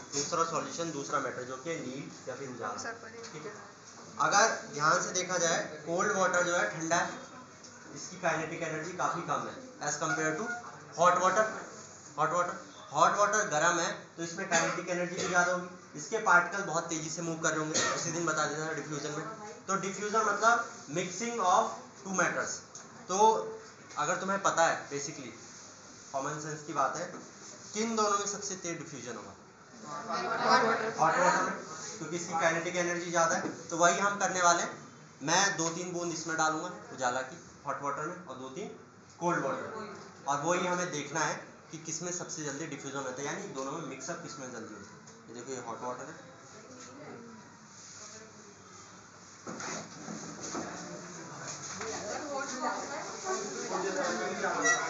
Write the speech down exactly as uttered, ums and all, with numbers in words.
दूसरा सॉल्यूशन, दूसरा मैटर जो कि नीड या फिर उजाला। ठीक है, अगर ध्यान से देखा जाए कोल्ड वाटर जो है ठंडा है, इसकी काइनेटिक एनर्जी काफ़ी कम है as compare to hot water. Hot water hot water गर्म है तो इसमें काइनेटिक एनर्जी भी ज़्यादा होगी, इसके पार्टिकल बहुत तेज़ी से मूव कर रहे होंगे। उसी दिन बता देता था डिफ्यूजन में। तो डिफ्यूजन मतलब मिक्सिंग ऑफ टू मैटर्स। तो अगर तुम्हें पता है बेसिकली कॉमन सेंस की बात है, किन दोनों में सबसे तेज डिफ्यूजन होगा? हॉट वाटर में, क्योंकि इसकी काइनेटिक एनर्जी ज़्यादा है। तो वही हम करने वाले हैं। मैं दो तीन बूंद इसमें डालूंगा उजाला की हॉट वाटर में और दो तीन कोल्ड वाटर में, और वही हमें देखना है कि किसमें सबसे जल्दी डिफ्यूजन होता है, यानी दोनों में मिक्सअप किसमें जल्दी होता है। ये देखो ये हॉट वाटर है।